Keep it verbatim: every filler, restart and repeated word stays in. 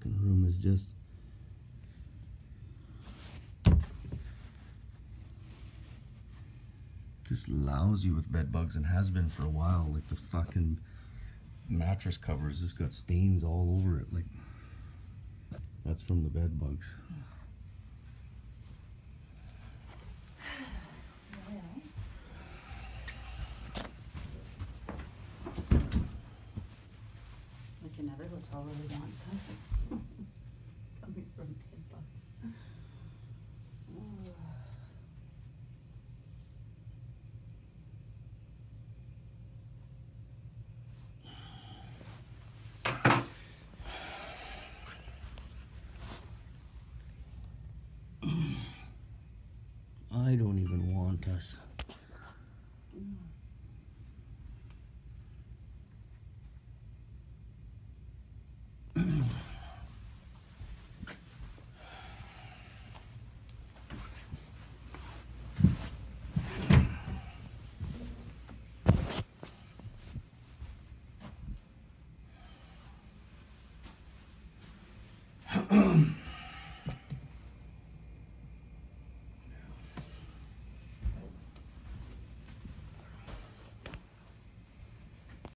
fucking room is just... just lousy with bed bugs and has been for a while. Like the fucking mattress covers just got stains all over it. Like that's from the bed bugs. Like another hotel really wants us. Coming from bed bugs. Oh. I don't even want us.